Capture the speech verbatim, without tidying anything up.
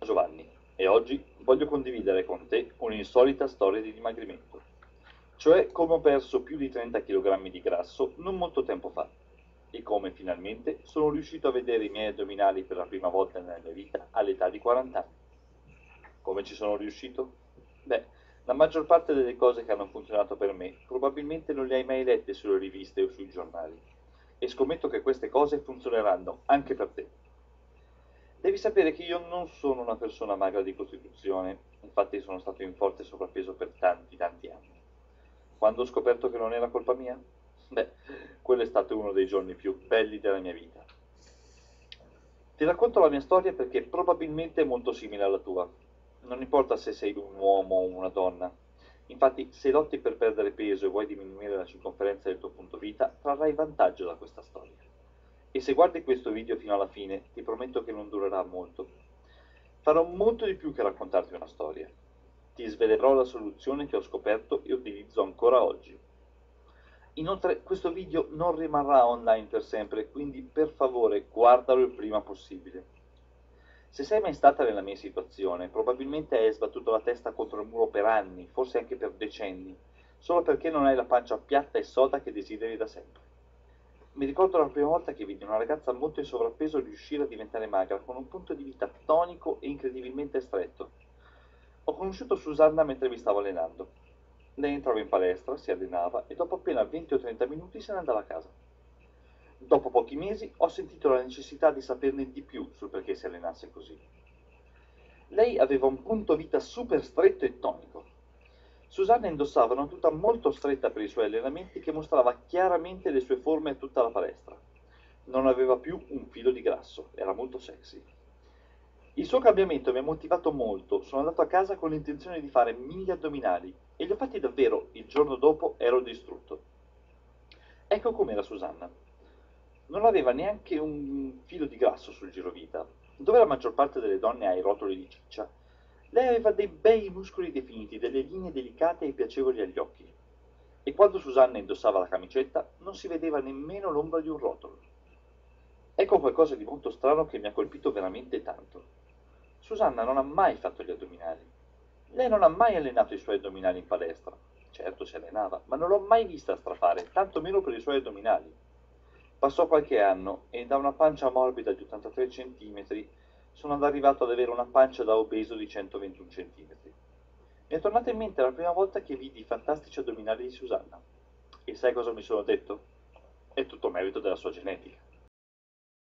Giovanni e oggi voglio condividere con te un'insolita storia di dimagrimento, cioè come ho perso più di trenta chilogrammi di grasso non molto tempo fa e come finalmente sono riuscito a vedere i miei addominali per la prima volta nella mia vita all'età di quaranta anni. Come ci sono riuscito? Beh, la maggior parte delle cose che hanno funzionato per me probabilmente non le hai mai lette sulle riviste o sui giornali e scommetto che queste cose funzioneranno anche per te. Devi sapere che io non sono una persona magra di costituzione, infatti sono stato in forte sovrappeso per tanti, tanti anni. Quando ho scoperto che non era colpa mia? Beh, quello è stato uno dei giorni più belli della mia vita. Ti racconto la mia storia perché probabilmente è molto simile alla tua. Non importa se sei un uomo o una donna. Infatti, se lotti per perdere peso e vuoi diminuire la circonferenza del tuo punto vita, trarrai vantaggio da questa storia. E se guardi questo video fino alla fine, ti prometto che non durerà molto. Farò molto di più che raccontarti una storia. Ti svelerò la soluzione che ho scoperto e utilizzo ancora oggi. Inoltre, questo video non rimarrà online per sempre, quindi per favore guardalo il prima possibile. Se sei mai stata nella mia situazione, probabilmente hai sbattuto la testa contro il muro per anni, forse anche per decenni, solo perché non hai la pancia piatta e soda che desideri da sempre. Mi ricordo la prima volta che vidi una ragazza molto in sovrappeso riuscire a diventare magra, con un punto di vita tonico e incredibilmente stretto. Ho conosciuto Susanna mentre mi stavo allenando. Lei entrava in palestra, si allenava e dopo appena venti o trenta minuti se ne andava a casa. Dopo pochi mesi ho sentito la necessità di saperne di più sul perché si allenasse così. Lei aveva un punto vita super stretto e tonico. Susanna indossava una tuta molto stretta per i suoi allenamenti che mostrava chiaramente le sue forme a tutta la palestra. Non aveva più un filo di grasso, era molto sexy. Il suo cambiamento mi ha motivato molto, sono andato a casa con l'intenzione di fare mille addominali e li ho fatti davvero, il giorno dopo ero distrutto. Ecco com'era Susanna. Non aveva neanche un filo di grasso sul girovita. Dove la maggior parte delle donne ha i rotoli di ciccia, lei aveva dei bei muscoli definiti, delle linee delicate e piacevoli agli occhi. E quando Susanna indossava la camicetta non si vedeva nemmeno l'ombra di un rotolo. Ecco qualcosa di molto strano che mi ha colpito veramente tanto. Susanna non ha mai fatto gli addominali. Lei non ha mai allenato i suoi addominali in palestra. Certo si allenava, ma non l'ho mai vista strafare, tanto meno per i suoi addominali. Passò qualche anno e da una pancia morbida di ottantatré centimetri sono arrivato ad avere una pancia da obeso di centoventuno centimetri. Mi è tornata in mente la prima volta che vidi i fantastici addominali di Susanna. E sai cosa mi sono detto? È tutto merito della sua genetica.